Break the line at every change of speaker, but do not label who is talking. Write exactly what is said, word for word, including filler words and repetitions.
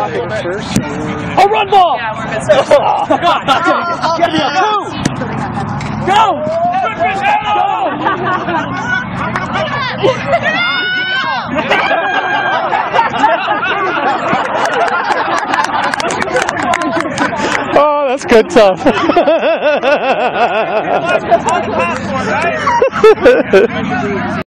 first.
A run ball!
Yeah, we're missing.
Oh, God, that's gonna get me a two! Go!
Oh, that's good stuff.